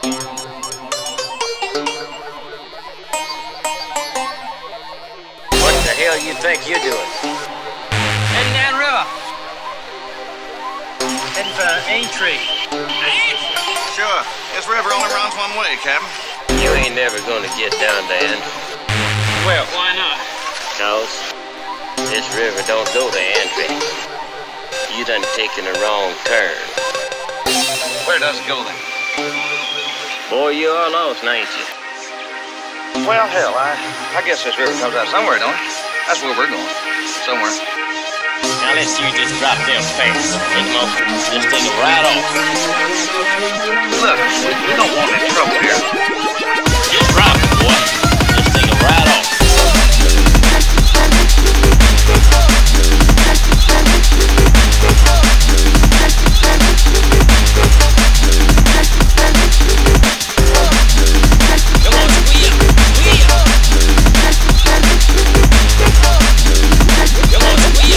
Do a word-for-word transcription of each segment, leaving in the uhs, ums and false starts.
What the hell you think you're doing? Heading down river. Heading for Aintree. Sure. This river only runs one way, Captain. You ain't never gonna get down there. Well, why not? Cause this river don't go to Antry. You done taken a wrong turn. Where does it go then? Boy, you are lost, ain't you? Well, hell, I, I guess this river comes out somewhere, don't it? That's where we're going. Somewhere. Now let's you just drop them pants. Take them off. Just take them right off. Look, we, we don't want any trouble here. Just drop them, boy. Just take them right off. Come on, Squeal. Squeal. Come on, Squeal.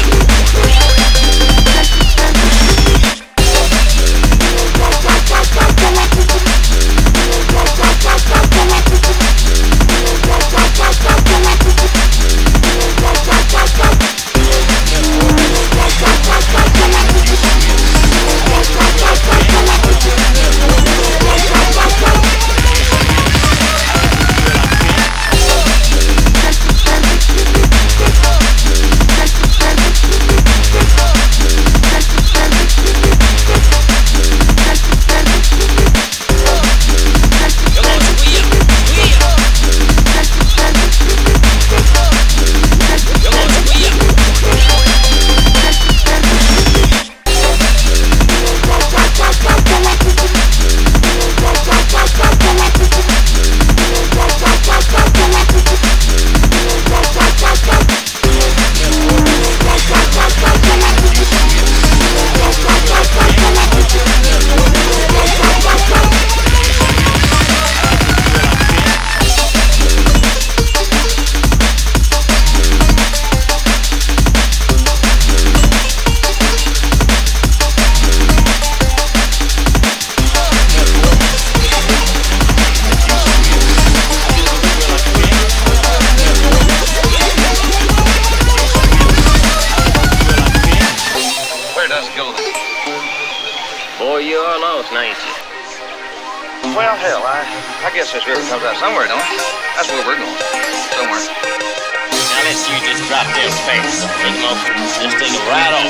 Boy, you are lost, ain't you? Well, hell, I, I guess this river comes out somewhere, don't it? That's where we're going. Somewhere. Now let's you just drop them pants. Take them off. Just take them right off.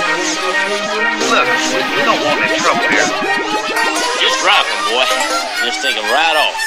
Look, we, we don't want any trouble here. Just drop them, boy. Just take them right off.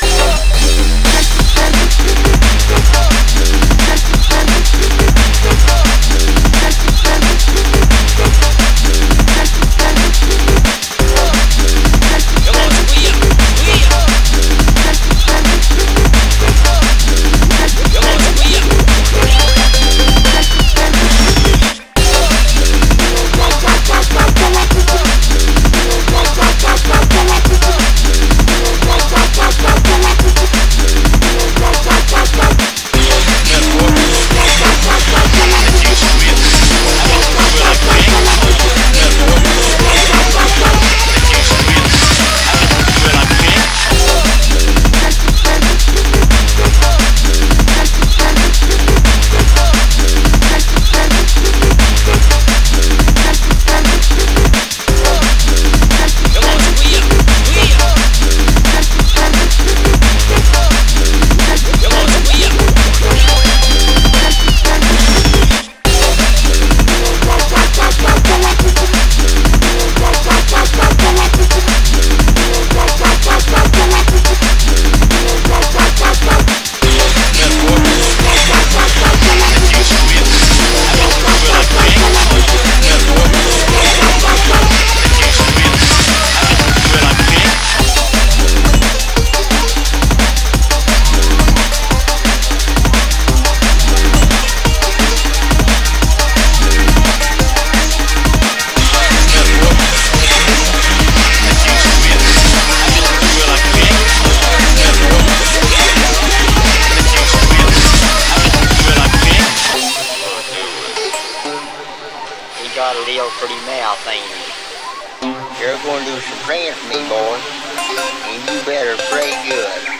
Got a little pretty mouth, ain't he? You're going to do some praying for me, boys. And you better pray good.